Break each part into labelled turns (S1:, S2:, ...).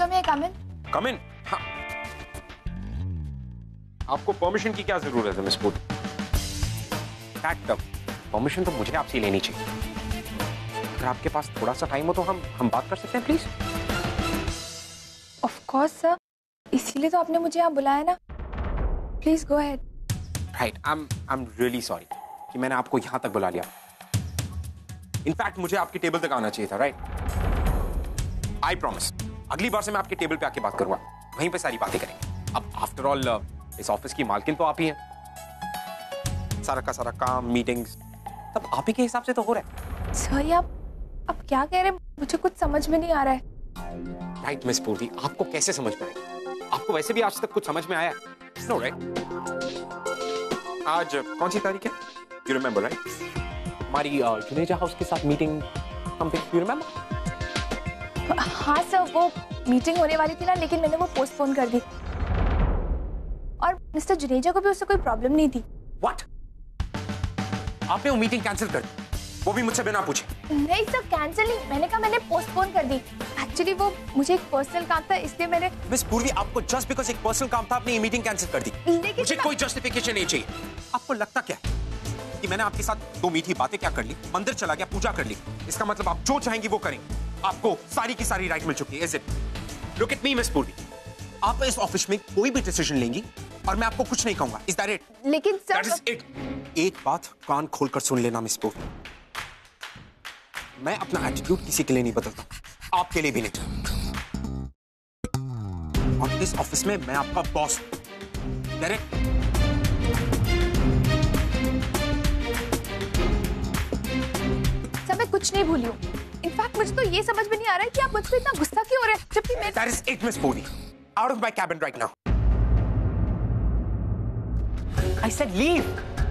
S1: सो मैं कम इन?
S2: कम इन? हाँ। आपको परमिशन की क्या जरूरत है मिस पूर्वी? परमिशन तो मुझे आपसे लेनी चाहिए। अगर आपके पास थोड़ा सा टाइम हो तो हम बात कर सकते हैं प्लीज।
S1: ऑफ कोर्स सर, इसीलिए तो आपने मुझे यहाँ बुलाया ना। Please go ahead.
S2: Right, I am really sorry कि मैंने आपको यहां तक बुला लिया। इनफैक्ट मुझे आपकी टेबल तक आना चाहिए था, राइट? आई प्रॉमिस अगली बार से मैं आपके टेबल पे आके बात करूंगा, वहीं पे सारी बातें करेंगे। अब आफ्टर ऑल इस ऑफिस की मालकिन तो आप ही हैं। सारा का सारा काम, मीटिंग्स सब आप ही के हिसाब से तो हो रहा है।
S1: सर ये आप क्या कह रहे हैं? मुझे कुछ समझ में नहीं आ रहा है।
S2: राइट मिस पूर्वी, आपको कैसे समझ में आएगा? आपको वैसे भी आज तक कुछ समझ में आया? No right? आज कौन सी तारीख है? You remember right? हमारी जुनेजा हाउस के साथ मीटिंग समथिंग, यू रिमेंबर?
S1: हाँ सर, वो मीटिंग होने वाली थी ना, लेकिन मैंने वो पोस्टपोन कर दी। और मिस्टर जुनेजा को भी उससे कोई प्रॉब्लम नहीं थी।
S2: व्हाट? आपने वो मीटिंग कैंसिल कर दी, वो भी मुझसे बिना पूछे?
S1: नहीं सर, कैंसिल नहीं, मैंने कहा मैंने पोस्टपोन कर दी। एक्चुअली वो मुझे एक पर्सनल काम था, इसलिए मैंने।
S2: मिस पूर्वी, आपको जस्ट बिकॉज एक पर्सनल काम था आपने ये मीटिंग कैंसिल कर दी?
S1: लेकिन
S2: मुझे कोई जस्टिफिकेशन नहीं चाहिए। आपको लगता क्या है कि मैंने आपके साथ दो मीठी बातें क्या कर ली, मंदिर चला गया, पूजा कर ली, इसका मतलब आप जो चाहेंगी वो करेंगे? आपको सारी की सारी राइट मिल चुकी है, is it? Look at me miss Purvi, आप इस ऑफिस में कोई भी डिसीजन लेंगी और मैं आपको कुछ नहीं कहूंगा, इज दैट इट?
S1: लेकिन सर,
S2: दैट इज इट। एक बात कान खोलकर सुन लेना मिस पूर्वी, मैं अपना एटीट्यूड किसी के लिए नहीं बदलता, आपके लिए भी नहीं। और इस ऑफिस में मैं आपका बॉस हूं, डायरेक्ट।
S1: सर मैं कुछ नहीं भूली हूँ। इनफैक्ट मुझे तो ये समझ में नहीं आ रहा है कि आप मुझ पे इतना गुस्सा क्यों हो रहे हैं, जबकि मैं।
S2: That is it, Miss Puri. Out of my cabin right now. I said leave.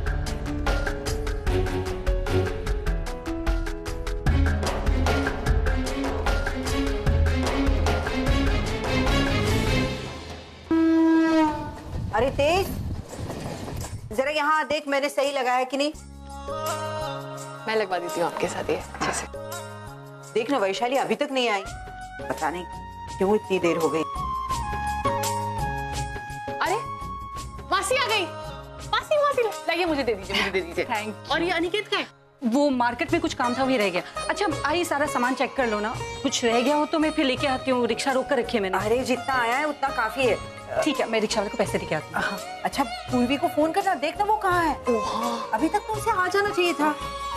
S3: अरे तेज, जरा यहाँ देख, मैंने सही लगाया कि नहीं?
S4: मैं लगवा देती हूँ आपके साथ ये अच्छे से।
S3: देख ना, वैशाली अभी तक नहीं आई, पता नहीं क्यों इतनी देर हो गई।
S4: अरे मासी आ गई। मासी मासी लाइए, मुझे दे दीजिए, मुझे दे दीजिए।
S5: थैंक।
S4: और ये अनिकेत का है?
S5: वो मार्केट में कुछ काम था, वही रह गया। अच्छा आई, सारा सामान चेक कर लो ना, कुछ रह गया हो तो मैं फिर लेके आती हूँ, रिक्शा रोक कर रखी है मैंने।
S3: अरे जितना आया है उतना काफी है।
S5: ठीक है, मैं रिक्शा वाले को पैसे देके आती हूँ।
S3: अच्छा पूर्वी को फोन करना, देखना वो कहाँ है। अभी तक तो उसे आ जाना चाहिए था।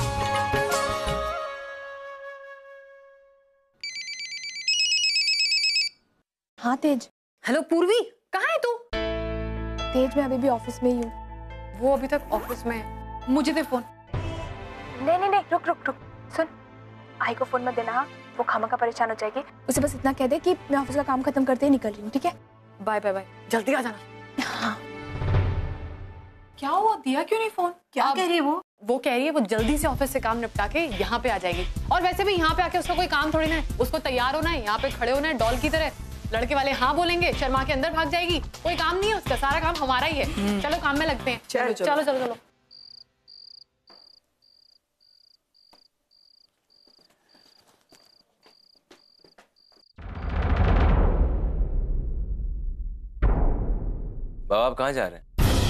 S1: हाँ तेज।
S4: हेलो पूर्वी, कहाँ है तू?
S1: तेज मैं अभी भी ऑफिस में ही हूँ।
S4: वो अभी तक ऑफिस में है, मुझे दे फोन।
S1: नहीं नहीं नहीं, रुक रुक रुक, सुन, आई को फोन मत देना। हाँ, वो खामखा परेशान हो जाएगी। उसे बस इतना कह दे कि मैं ऑफिस का काम खत्म करते ही निकल रही हूँ, ठीक है?
S4: बाय बाय बाय, जल्दी आ जाना।
S1: हाँ।
S4: क्या हुआ, दिया क्यों नहीं फोन?
S3: क्या कह रही है वो?
S4: वो कह रही है वो जल्दी से ऑफिस से काम निपटा के यहाँ पे आ जाएगी। और वैसे भी यहाँ पे आके उसका कोई काम थोड़ी ना है, उसको तैयार होना है, यहाँ पे खड़े होना है डॉल की तरह। लड़के वाले हाँ बोलेंगे, शर्मा के अंदर भाग जाएगी। कोई काम नहीं है उसका, सारा काम हमारा ही है। चलो काम में लगते हैं।
S3: चलो
S4: चलो चलो चलो।
S6: बाबा आप कहाँ जा रहे हैं?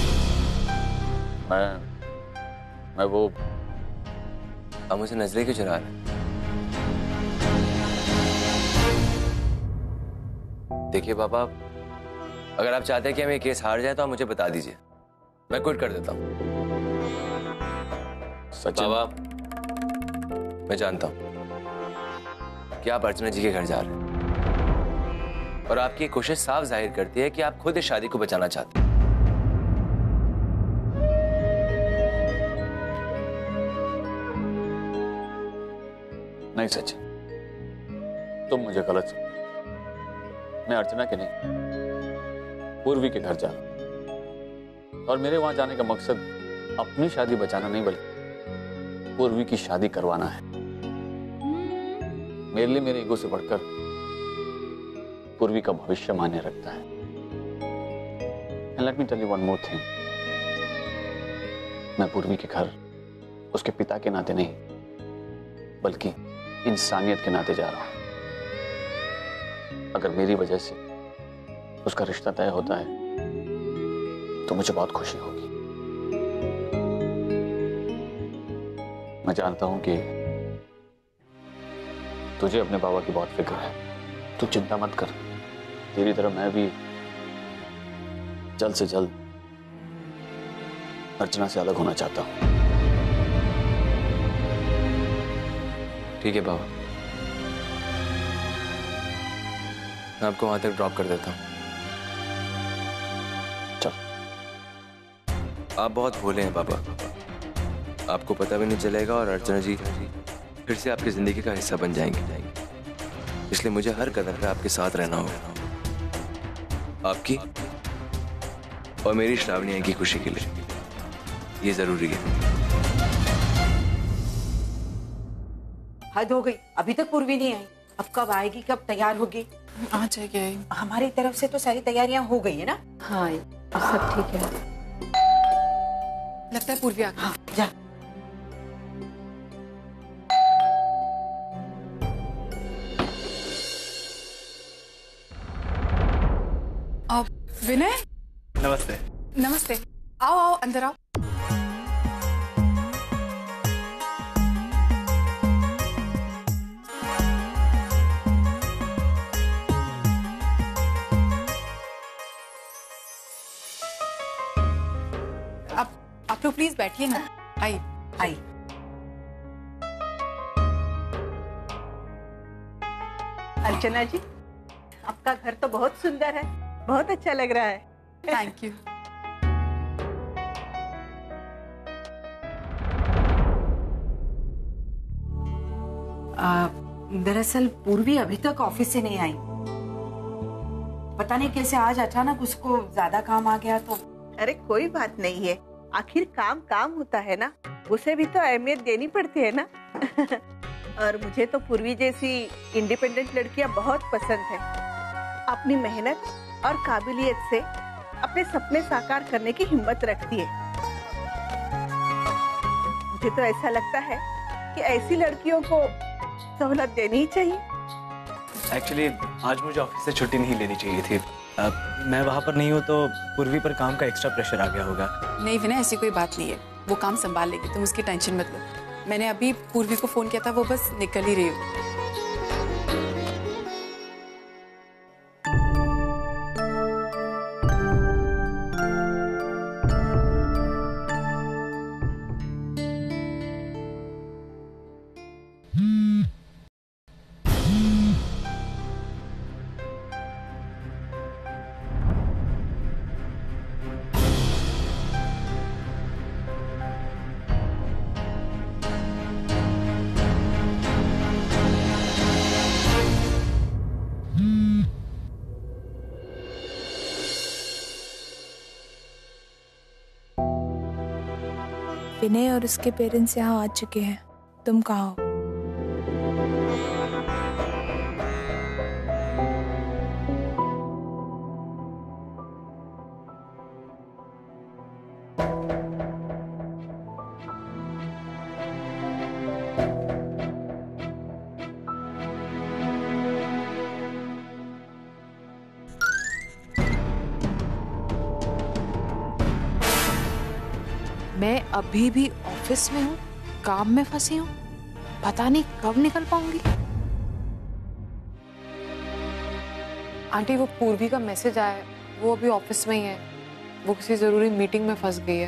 S6: मैं वो, आप मुझे नजरें क्यों चुरा रहे हैं? देखिए बाबा, अगर आप चाहते हैं कि हम ये केस हार जाए तो आप मुझे बता दीजिए, मैं क्विट कर देता हूँ। बाबा मैं जानता हूँ कि आप अर्चना जी के घर जा रहे हैं और आपकी कोशिश साफ जाहिर करती है कि आप खुद इस शादी को बचाना चाहते हैं।
S7: नहीं सच, तुम मुझे गलत समझ। मैं अर्चना के नहीं, पूर्वी के घर जा रहा हूं और मेरे वहां जाने का मकसद अपनी शादी बचाना नहीं बल्कि पूर्वी की शादी करवाना है। मेरे लिए मेरे ईगो से बढ़कर पूर्वी का भविष्य मायने रखता है। And let me tell you one more thing, मैं पूर्वी के घर उसके पिता के नाते नहीं बल्कि इंसानियत के नाते जा रहा हूं। अगर मेरी वजह से उसका रिश्ता तय होता है तो मुझे बहुत खुशी होगी। मैं जानता हूं कि तुझे अपने बाबा की बहुत फिक्र है। तू चिंता मत कर, तेरी तरह मैं भी जल्द से जल्द अर्चना से अलग होना चाहता हूं।
S6: ठीक है बाबा, मैं आपको वहां तक ड्रॉप कर देता हूं।
S7: चल।
S6: आप बहुत भोले हैं बाबा, आपको पता भी नहीं चलेगा और अर्चना जी फिर से आपकी जिंदगी का हिस्सा बन जाएंगे। इसलिए मुझे हर कदम पे आपके साथ रहना होगा, आपकी और मेरी श्रावणी की खुशी के लिए। ये जरूरी है।
S3: हद हो गई, अभी तक पूर्वी नहीं आई। अब कब आएगी, कब तैयार होगी?
S4: आ जाएगी।
S3: हमारी तरफ से तो सारी तैयारियां हो गई है ना?
S5: हाँ सब ठीक है।
S4: लगता है पूर्वी आ गई।
S3: हाँ, जा।
S4: विनय,
S8: नमस्ते।
S4: नमस्ते। आओ आओ अंदर आओ। आप लोग प्लीज बैठिए ना। आइए
S3: आई।
S9: अर्चना जी, आपका घर तो बहुत सुंदर है, बहुत अच्छा लग रहा है।
S4: Thank you.
S3: दरअसल पूर्वी अभी तक ऑफिस से नहीं आई। पता नहीं कैसे आज अचानक उसको ज्यादा काम आ गया। तो
S9: अरे कोई बात नहीं है, आखिर काम काम होता है ना, उसे भी तो अहमियत देनी पड़ती है ना। और मुझे तो पूर्वी जैसी इंडिपेंडेंट लड़कियां बहुत पसंद है। अपनी मेहनत और काबिलियत से अपने सपने साकार करने की हिम्मत रखती है। मुझे तो ऐसा लगता है कि ऐसी लड़कियों को सहूलत देनी ही चाहिए।
S8: एक्चुअली आज मुझे ऑफिस से छुट्टी नहीं लेनी चाहिए थी। मैं वहाँ पर नहीं हूँ तो पूर्वी पर काम का एक्स्ट्रा प्रेशर आ गया होगा।
S4: नहीं विनय, ऐसी कोई बात नहीं है, वो काम संभाल लेगी, तुम उसकी टेंशन मत लो। मैंने अभी पूर्वी को फोन किया था, वो बस निकल ही रही हो।
S1: विनय और उसके पेरेंट्स यहाँ आ चुके हैं। तुम कहाँ हो?
S4: मैं अभी भी ऑफिस में हूँ, काम में फंसी हूँ, पता नहीं कब निकल पाऊंगी। आंटी, वो पूर्वी का मैसेज आया है, वो अभी ऑफिस में ही है, वो किसी जरूरी मीटिंग में फंस गई है।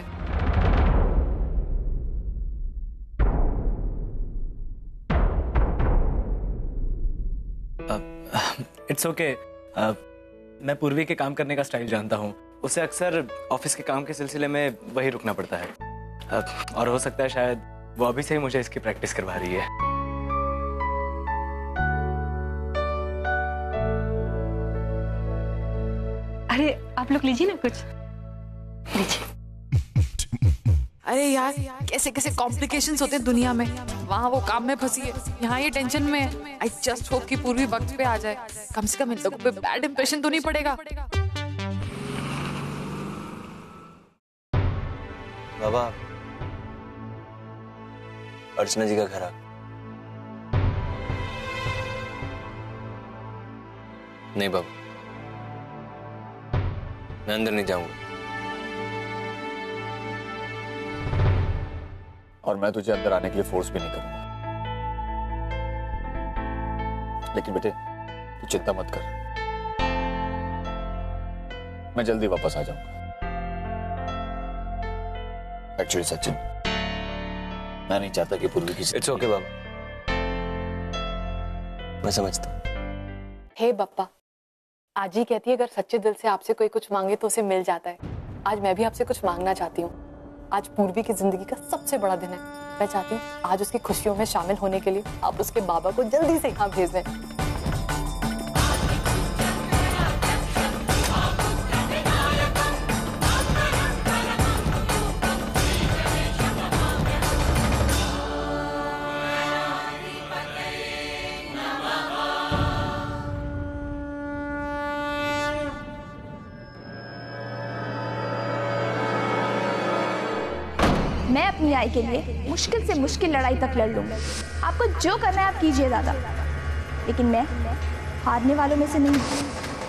S8: It's okay. मैं पूर्वी के काम करने का स्टाइल जानता हूँ। उसे अक्सर ऑफिस के काम के सिलसिले में वही रुकना पड़ता है। और हो सकता है शायद वो अभी से ही मुझे इसकी प्रैक्टिस करवा रही है।
S5: अरे आप लोग लीजिए ना कुछ, लीजिए।
S4: अरे यार, कैसे कैसे कॉम्प्लिकेशंस होते हैं दुनिया में। वहाँ वो काम में फंसी है, यहाँ ये टेंशन में है। आई जस्ट होप कि पूर्वी वक्त पे आ जाए, कम से कम इन लोगों पे बैड इंप्रेशन तो नहीं पड़ेगा।
S6: बाबा, अर्चना जी का घर आ। नहीं बाबू, मैं अंदर नहीं जाऊंगा।
S7: और मैं तुझे अंदर आने के लिए फोर्स भी नहीं करूंगा। लेकिन बेटे तू चिंता मत कर, मैं जल्दी वापस आ जाऊंगा। एक्चुअली सचिन, मैं नहीं चाहता कि पूर्वी की।
S6: इट्स ओके बाबू, मैं समझता हूँ।
S4: हे बप्पा, आज ही कहती है अगर सच्चे दिल से आपसे कोई कुछ मांगे तो उसे मिल जाता है। आज मैं भी आपसे कुछ मांगना चाहती हूँ। आज पूर्वी की जिंदगी का सबसे बड़ा दिन है। मैं चाहती हूँ आज उसकी खुशियों में शामिल होने के लिए आप उसके बाबा को जल्दी से यहाँ भेज दें।
S1: मैं अपनी आई के लिए मुश्किल से मुश्किल लड़ाई तक लड़ लूंगी। आपको जो करना है आप कीजिए दादा, लेकिन मैं हारने वालों में से नहीं हूं।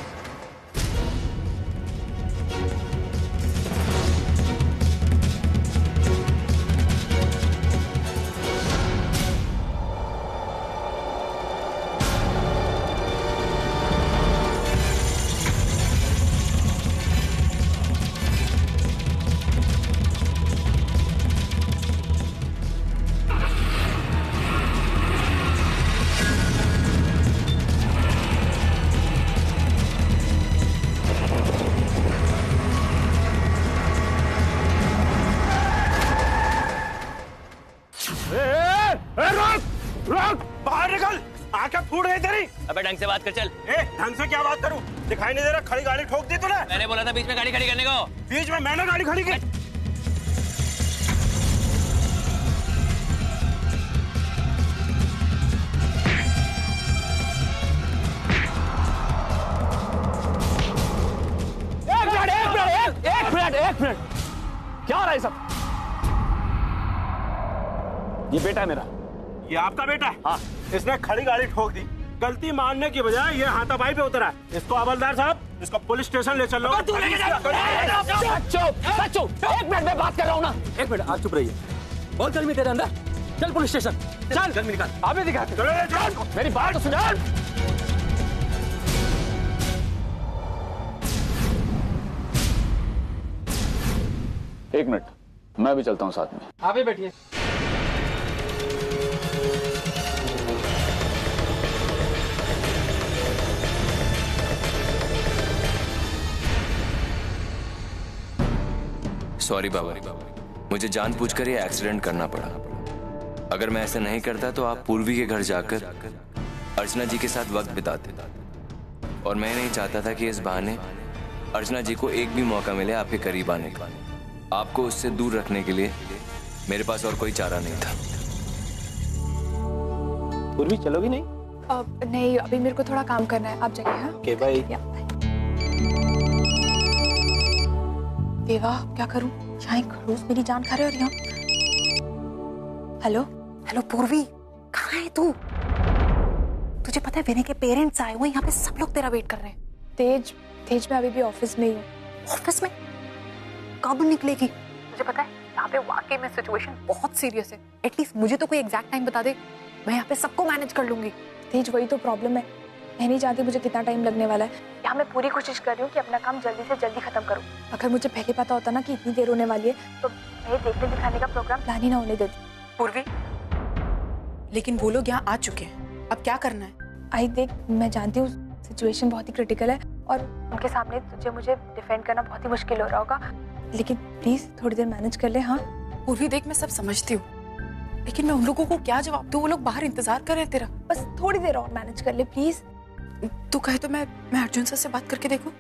S10: बाहर निकल, आंखें फूट गई तेरी।
S8: अबे ढंग से बात कर चल।
S10: ढंग से क्या बात करूं? दिखाई नहीं दे रहा? खड़ी गाड़ी ठोक दी तूने।
S8: मैंने बोला था बीच में गाड़ी खड़ी करने को।
S10: बीच में मैंने गाड़ी खड़ी की।
S7: एक मिनट, क्या हो रहा है सब? ये बेटा है मेरा।
S10: ये आपका बेटा है?
S7: हाँ।
S10: इसने खड़ी गाड़ी ठोक दी। गलती मानने की बजाय ये हाथापाई पे उतरा है। इसको हवलदार साहब, इसको पुलिस स्टेशन ले चलो।
S7: चुप, एक मिनट में बात कर रहा हूँ ना। एक मिनट, आप चुप रहिए। बहुत गर्मी तेरे अंदर, चल पुलिस स्टेशन। चल गर्मी निकाल, अभी दिखाते। मेरी बात तो सुनो। एक मिनट, मैं भी चलता हूँ साथ में।
S8: आप ही बैठिए।
S6: सॉरी बाबा, मुझे जानबूझकर ये एक्सीडेंट करना पड़ा। अगर मैं ऐसा नहीं करता तो आप पूर्वी के घर जाकर अर्चना जी के साथ वक्त बिताते। और मैं नहीं चाहता था कि इस बहाने अर्चना जी को एक भी मौका मिले आपके करीब आने का। आपको उससे दूर रखने के लिए मेरे पास और कोई चारा नहीं था।
S2: पूर्वी चलोगी नहीं?
S1: नहीं, अभी मेरे को थोड़ा काम करना है। आप जाइए। हाँ
S2: ओके बाय।
S1: देवा, क्या करूं? यहाँ एक खड़ूस मेरी जान खा रहे और यहाँ। हेलो
S3: हेलो पूर्वी, कहाँ है तू? तुझे पता है विनय के पेरेंट्स आए हुए, यहाँ पे सब लोग तेरा वेट कर रहे हैं।
S1: तेज मैं अभी भी ऑफिस में ही हूँ।
S3: ऑफिस में? कब निकलेगी? मुझे पता है यहाँ पे वाकई में सिचुएशन बहुत सीरियस है। एटलीस्ट मुझे तो कोई एग्जैक्ट टाइम बता दे, मैं यहाँ पे सबको मैनेज कर लूंगी।
S1: तेज, वही तो प्रॉब्लम है। मैं नहीं जानती मुझे कितना टाइम लगने वाला है। यहाँ मैं पूरी कोशिश कर रही हूँ कि अपना काम जल्दी से जल्दी खत्म करूँ। अगर मुझे पहले पता होता ना कि इतनी देर होने वाली है तो मैं देखने दिखाने का प्रोग्राम प्लान ही ना होने देती।
S3: पूर्वी, लेकिन वो लोग यहाँ आ चुके हैं, अब क्या करना है?
S1: आई देख, मैं जानती हूँ सिचुएशन बहुत ही क्रिटिकल है और उनके सामने मुझे डिफेंड करना बहुत ही मुश्किल हो रहा होगा, लेकिन प्लीज थोड़ी देर मैनेज कर ले। हाँ
S3: पूर्वी देख, मैं सब समझती हूँ, लेकिन मैं उन लोगों को क्या जवाब दूँ? वो लोग बाहर इंतजार कर रहे हैं तेरा।
S1: बस थोड़ी देर और मैनेज कर ले प्लीज।
S3: तू कहे तो मैं अर्जुन सर से बात करके देखूं?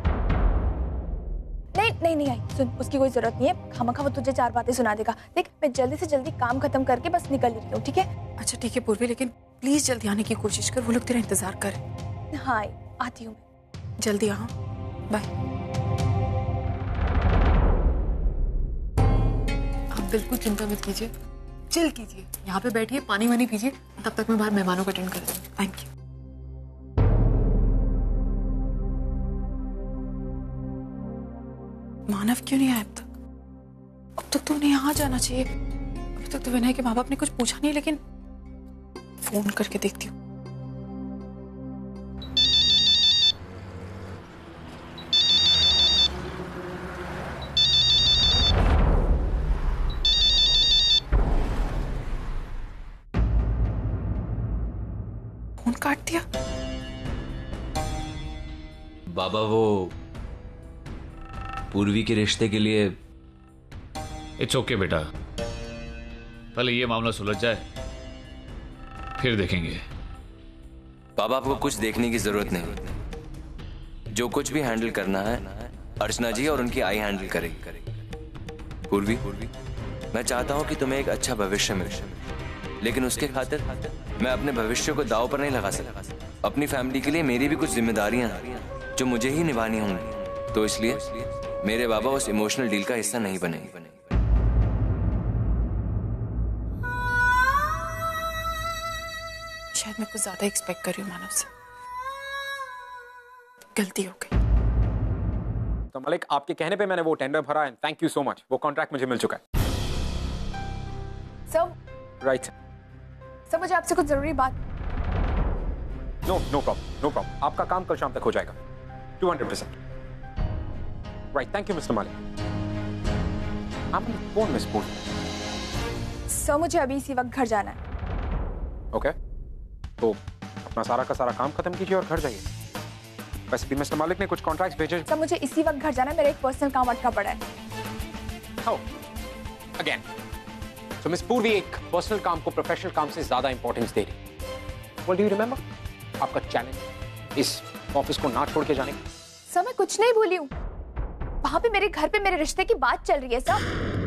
S1: नहीं आई सुन, उसकी कोई जरूरत नहीं है। खामखा वो तुझे 4 बातें सुना देगा। देख, मैं जल्दी से जल्दी काम खत्म करके बस निकल रही हूँ, ठीक है?
S3: अच्छा ठीक है पूर्वी, लेकिन प्लीज जल्दी आने की कोशिश कर, वो लोग तेरा इंतजार कर।
S1: हाँ आती हूँ,
S3: जल्दी आ। बाय। आप बिल्कुल चिंता मत कीजिए, चिल कीजिए, यहाँ पे बैठिए, पानी वानी पीजिए, तब तक मैं बाहर मेहमानों को अटेंड कर दूँ। Thank you. क्यों नहीं आया अब तक तो उन्हें यहाँ जाना चाहिए। अभी तक तो विनय के माँ बाप ने कुछ पूछा नहीं, लेकिन फोन करके देखती हूँ। फोन काट दिया।
S11: बाबा वो पूर्वी के रिश्ते के लिए।
S7: इट्स ओके बेटा, पहले ये मामला सुलझ जाए, फिर देखेंगे।
S6: बाबा आपको कुछ देखने की जरूरत नहीं। जो कुछ भी हैंडल करना है अर्चना जी और उनकी आई हैंडल करेगी। पूर्वी, मैं चाहता हूं कि तुम्हें एक अच्छा भविष्य मिले, लेकिन उसके खातिर मैं अपने भविष्य को दांव पर नहीं लगा सकता। अपनी फैमिली के लिए मेरी भी कुछ जिम्मेदारियां हैं जो मुझे ही निभानी होंगी। तो इसलिए मेरे बाबा उस इमोशनल डील का हिस्सा नहीं बनेंगे।
S3: शायद मैं कुछ ज्यादा एक्सपेक्ट कर रही हूँ मानव से। गलती हो गई।
S2: तो मलिक, आपके कहने पे मैंने वो टेंडर भरा and thank you so much. वो कॉन्ट्रैक्ट मुझे मिल चुका है।
S1: सर,
S2: राइट
S1: सर मुझे आपसे कुछ जरूरी बात।
S2: No problem. आपका काम कल शाम तक हो जाएगा 200%। राइट, थैंक यू मिस्टर मालिक। आप कौन मिस पूर्वी?
S1: सर मुझे अभी इसी वक्त घर जाना है।
S2: ओके, तो अपना सारा का सारा काम खत्म कीजिए और घर जाइए। वैसे भी मिस्टर मालिक ने कुछ कॉन्ट्रैक्ट्स भेजे।
S1: सर मुझे इसी वक्त घर जाना है, मेरा एक पर्सनल काम अटका पड़ा है।
S2: How again? सो मिस पूर्वी एक पर्सनल काम को प्रोफेशनल काम से ज्यादा इंपॉर्टेंस दे रही। व्हाट डू यू रिमेंबर आपका चैलेंज इस ऑफिस को ना छोड़ के जाने का?
S1: सर मैं कुछ नहीं भूली हूँ। वहां पे मेरे घर पे मेरे रिश्ते की बात चल रही है सर।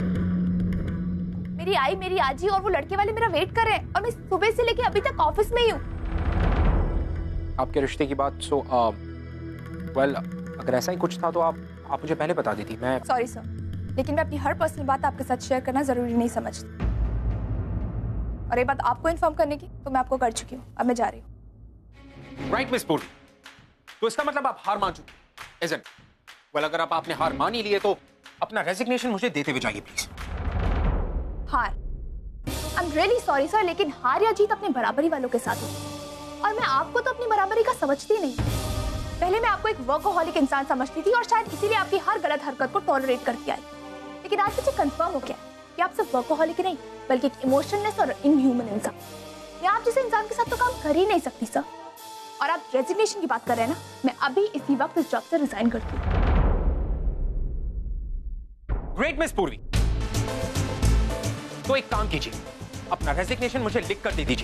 S1: मेरी आई, मेरी आजी और वो लड़के वाले मेरा वेट कर रहे हैं और मैं सुबह से लेके अभी तक ऑफिस में ही हूँ।
S2: आपके रिश्ते की बात? सो वेल, अगर ऐसा ही कुछ था तो आप मुझे पहले बता देती। मैं
S1: सॉरी सर, लेकिन मैं अपनी हर पर्सनल बात आपके साथ शेयर करना जरूरी नहीं समझती। और ये बात आपको इन्फॉर्म करने की तो मैं आपको कर चुकी हूँ। अब मैं जा रही हूँ।
S2: राइट मिस पूर्वी, तो इसका मतलब आप हार मान चुकी? इज़न्ट? वेल, अगर आपने हार मान ही ली है तो अपना रेजिग्नेशन मुझे देते हुए जाइए प्लीज।
S1: हार? I am really sorry sir, लेकिन हार या जीत अपने बराबरी वालों के साथ है और मैं आपको तो अपनी बराबरी का समझती नहीं। पहले मैं आपको एक वर्कहोलिक इंसान समझती थी और शायद इसीलिए आपकी हर गलत हरकत को टॉलरेट करती आई। लेकिन आज मुझे कंफर्म हो गया कि आप सिर्फ वर्कहोलिक नहीं बल्कि एक इमोशनलेस और इनह्यूमन इंसान। या आप जैसे इंसान के साथ तो काम कर ही नहीं सकती सर। और आप रेजिग्नेशन की बात कर रहे हैं ना, मैं अभी इसी वक्त इस जॉब से रिजाइन करती हूँ।
S2: ग्रेट मिस पूर्वी, तो एक काम कीजिए, अपना रेजिग्नेशन मुझे लिख कर दे दीजिए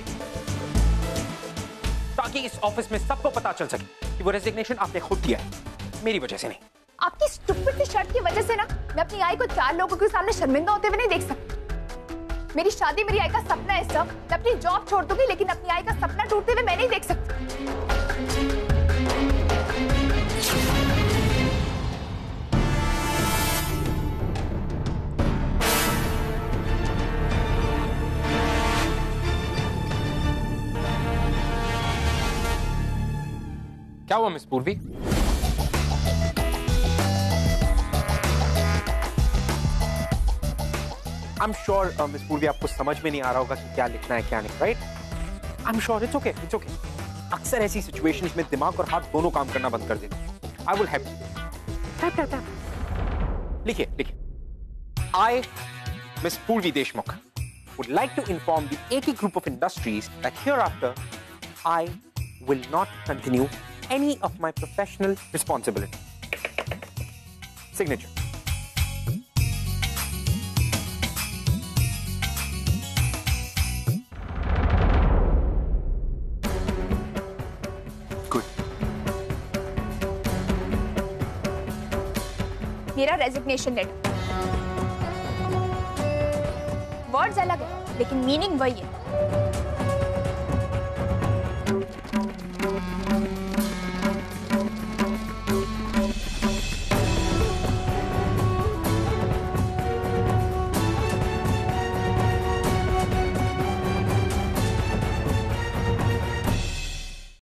S2: ताकि इस ऑफिस में सबको पता चल सके कि वो रेजिग्नेशन आपने खुद दिया है, मेरी वजह से नहीं।
S1: आपकी स्टूपिड शर्ट की वजह से ना मैं अपनी आई को 4 लोगों के सामने शर्मिंदा होते हुए नहीं देख सकती। मेरी शादी मेरी आई का सपना है सर। मैं अपनी जॉब छोड़ दूंगी लेकिन अपनी आई का सपना टूटते हुए मैं नहीं देख सकती।
S2: क्या हुआ मिस पूर्वी? आई एम श्योर मिस पूर्वी आपको समझ में नहीं आ रहा होगा कि क्या लिखना है क्या नहीं, right? I am sure it's okay. अक्सर ऐसी सिचुएशंस में दिमाग और हाथ दोनों काम करना बंद कर देते हैं। I will help you. लिखिए। I miss Purvi Deshmukh would like to inform the AK Group of Industries that hereafter I will not continue any of my professional responsibility. Signature.
S6: Good.
S1: मेरा रेजिग्नेशन लेटर। वर्ड्स अलग है लेकिन meaning वही है।